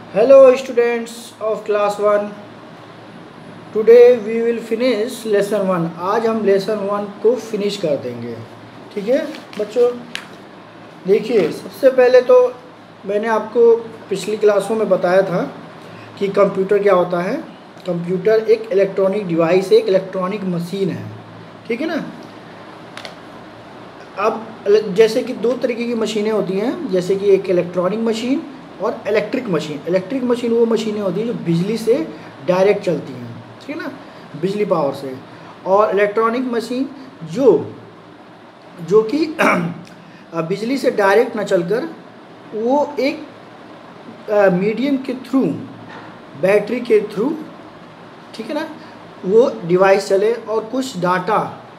Hello students of class 1. Today we will finish lesson 1. आज हम lesson 1 को finish कर देंगे। ठीक है बच्चों, देखिए सबसे पहले तो मैंने आपको पिछली क्लासों में बताया था कि कंप्यूटर क्या होता है। कंप्यूटर एक इलेक्ट्रॉनिक डिवाइस है, एक इलेक्ट्रॉनिक मशीन है। ठीक है ना। अब जैसे कि दो तरीके की मशीनें होती हैं, जैसे कि एक इलेक्ट्रॉनिक मशीन और इलेक्ट्रिक मशीन। इलेक्ट्रिक मशीन वो मशीनें होती हैं जो बिजली से डायरेक्ट चलती हैं, ठीक है ना, बिजली पावर से। और इलेक्ट्रॉनिक मशीन जो कि बिजली से डायरेक्ट ना चलकर वो एक मीडियम के थ्रू, बैटरी के थ्रू, ठीक है ना, वो डिवाइस चले और कुछ डाटा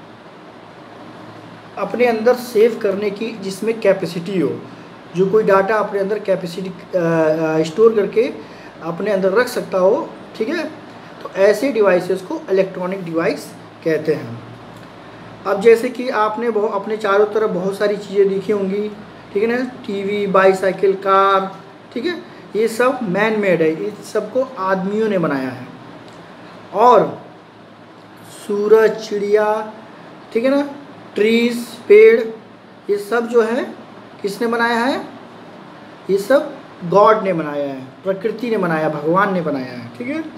अपने अंदर सेव करने की जिसमें कैपेसिटी हो, जो कोई डाटा अपने अंदर कैपेसिटी स्टोर करके अपने अंदर रख सकता हो। ठीक है, तो ऐसे डिवाइसेस को इलेक्ट्रॉनिक डिवाइस कहते हैं। अब जैसे कि आपने अपने चारों तरफ बहुत सारी चीज़ें देखी होंगी, ठीक है ना, टीवी, बाईसाइकिल, कार, ठीक है, ये सब मैन मेड है, इस सबको आदमियों ने बनाया है। और सूरज, चिड़िया, ठीक है ना, ट्रीज, पेड़, ये सब जो है किसने बनाया है? ये सब गॉड ने बनाया है, प्रकृति ने बनाया, भगवान ने बनाया है। ठीक है,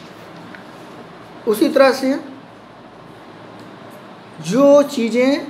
उसी तरह से जो चीज़ें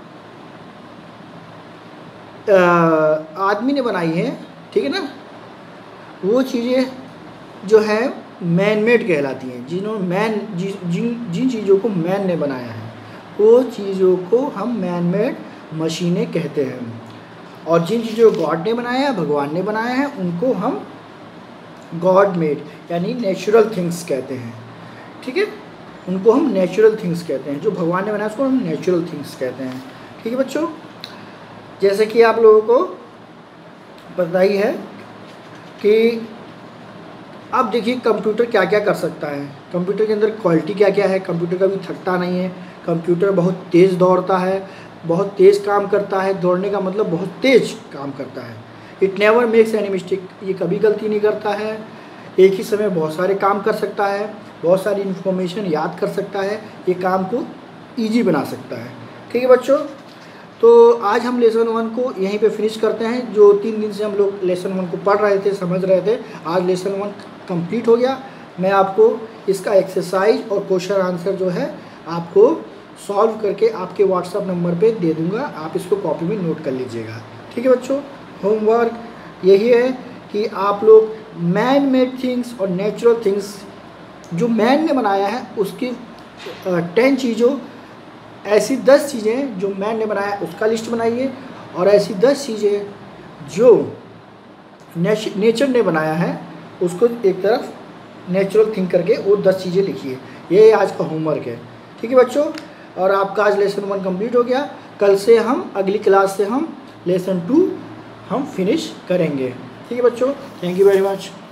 आदमी ने बनाई हैं, ठीक है ना, वो चीज़ें जो है मैन मेड कहलाती हैं। जिन चीज़ों को मैन ने बनाया है वो चीज़ों को हम मैन मेड मशीनें कहते हैं। और जिन चीज़ों को गॉड ने बनाया है, भगवान ने बनाया है, उनको हम गॉड मेड यानी नेचुरल थिंग्स कहते हैं। ठीक है, उनको हम नेचुरल थिंग्स कहते हैं। जो भगवान ने बनाया उसको हम नेचुरल थिंग्स कहते हैं। ठीक है बच्चों, जैसे कि आप लोगों को पता ही है कि अब देखिए कंप्यूटर क्या क्या कर सकता है। कंप्यूटर के अंदर क्वालिटी क्या क्या है। कंप्यूटर कभी थकता नहीं है, कंप्यूटर बहुत तेज़ दौड़ता है, बहुत तेज़ काम करता है। दौड़ने का मतलब बहुत तेज़ काम करता है। It never makes any mistake, ये कभी गलती नहीं करता है। एक ही समय बहुत सारे काम कर सकता है, बहुत सारी इन्फॉर्मेशन याद कर सकता है, ये काम को ईजी बना सकता है। ठीक है बच्चों, तो आज हम लेसन 1 को यहीं पे फिनिश करते हैं। जो 3 दिन से हम लोग लेसन 1 को पढ़ रहे थे, समझ रहे थे, आज लेसन 1 कंप्लीट हो गया। मैं आपको इसका एक्सरसाइज और क्वेश्चन आंसर जो है आपको सॉल्व करके आपके व्हाट्सएप नंबर पे दे दूंगा, आप इसको कॉपी में नोट कर लीजिएगा। ठीक है बच्चों, होमवर्क यही है कि आप लोग मैन मेड थिंग्स और नेचुरल थिंग्स जो मैन ने बनाया है उसकी 10 चीज़ों, ऐसी 10 चीज़ें जो मैन ने बनाया उसका लिस्ट बनाइए, और ऐसी 10 चीज़ें जो नेचर ने बनाया है उसको एक तरफ नेचुरल थिंक करके वो 10 चीज़ें लिखिए। ये आज का होमवर्क है। ठीक है बच्चों, और आपका आज लेसन 1 कंप्लीट हो गया। कल से हम अगली क्लास से हम लेसन 2 हम फिनिश करेंगे। ठीक है बच्चों, थैंक यू वेरी मच।